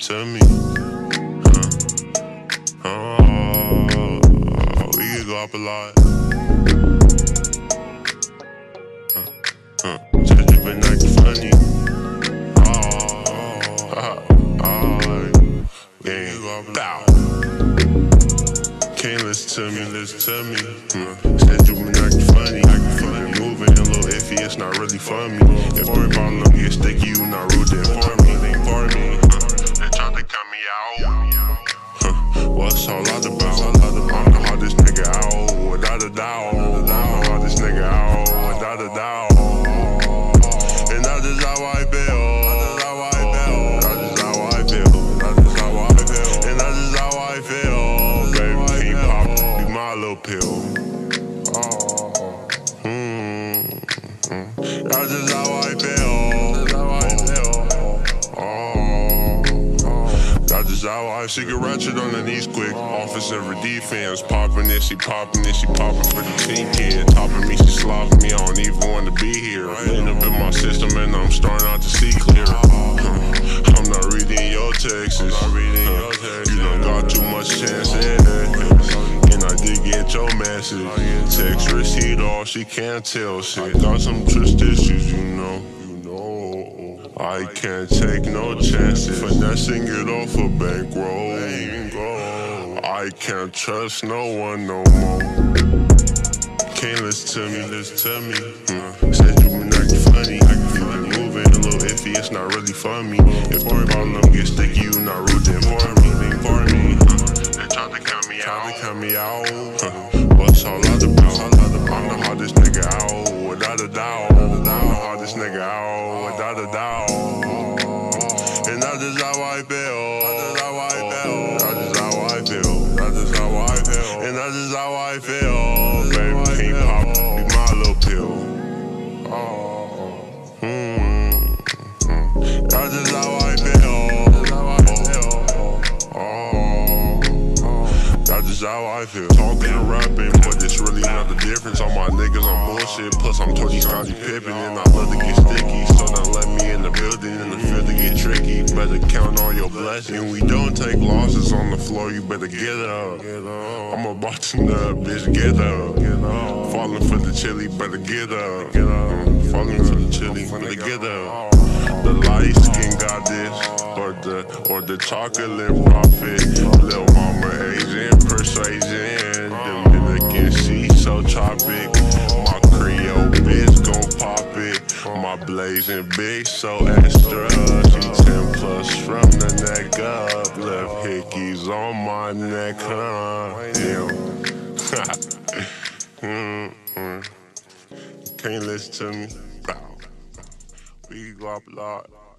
to me. We could go up a lot. Just you been acting funny. Bow. Can't listen to me. Said you been acting funny. Moving a little iffy, it's not really for me. If my problem get sticky, you not rooting for me. They try to cut me out. What's all that about? I'm the hardest nigga out, without a doubt. I'm the hardest nigga out, without a doubt. And that's just how I feel. That's just how I feel. That's just how I feel. And that's just how I feel. Baby, can't pop, be my little pill. That's just how I feel. That's just how I she get ratchet on the knees quick. Officer for defense, popping it, she popping it, she popping for the team kid. Topping me, she slopping me, I don't even want to be here. Laying up in my system and I'm starting out to see clear. I'm not reading your texts. You done got too much chances. And I did get your message. Text receipt, all she can't tell shit. Got some trust issues, you know. I can't take no chances. Finessing it off a bankroll. I can't trust no one no more. Can't listen to me. Said you been acting funny. Moving a little iffy, it's not really for me. If my problem get sticky, you not rooting for me. They try to cut me out. What's all that about? I'm the hardest nigga out, without a doubt. I'm the hardest nigga out, without a doubt. And that's just how I feel. That's just how I feel. That's just how I feel. And that's just how I feel. Baby, can't pop, be my little pill. That's just how I feel. That's just how I feel. Talking and rapping, but it's really not the difference. All my niggas on bullshit, plus I'm Tony Scotty Pippen. And I love to get sticky, so don't let me in the building and the field to get tricky. Better count all your blessings. We don't take losses on the floor, you better get up. I'm a bartender, bitch, get up. Falling for the chili, better get up. Falling for the chili, better get up. The light skin got this, or the chocolate prophet. Lil' mama Asian persuasion. Dominican, she so tropic. My Creole bitch gon' pop it. My blazing bitch so extra. She 10 plus from the neck up. Left hickeys on my neck, Can't listen to me. We go up a lot.